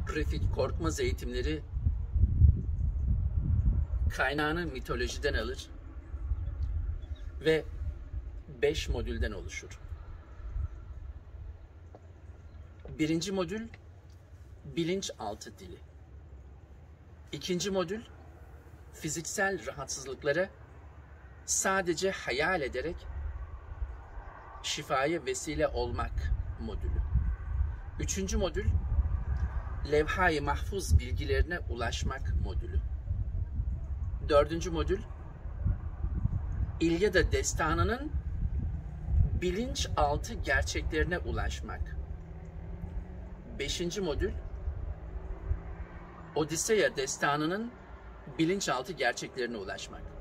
Refik Korkmaz eğitimleri kaynağını mitolojiden alır ve 5 modülden oluşur. Birinci modül bilinçaltı dili. İkinci modül fiziksel rahatsızlıklara sadece hayal ederek şifaya vesile olmak modülü. Üçüncü modül levha-i mahfuz bilgilerine ulaşmak modülü. Dördüncü modül İlyada destanının bilinçaltı gerçeklerine ulaşmak. Beşinci modül Odiseya destanının bilinçaltı gerçeklerine ulaşmak.